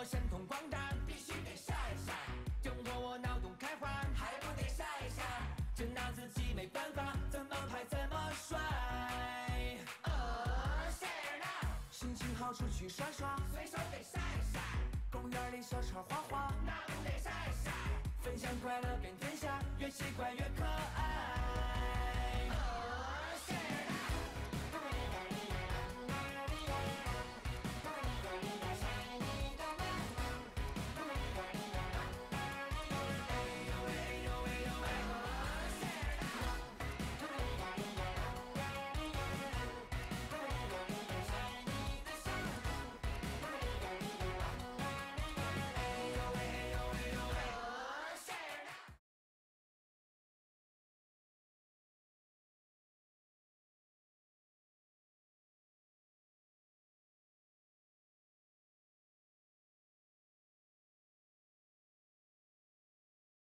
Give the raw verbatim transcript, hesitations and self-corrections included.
神通广大，必须得晒晒。中国我脑洞开花，还不得晒晒？这脑子既没办法，怎么拍怎么帅。呃，谁呢？心情好出去耍耍，随手得晒晒。公园里小车画画，那不得晒晒？分享快乐遍天下，越奇怪越可爱。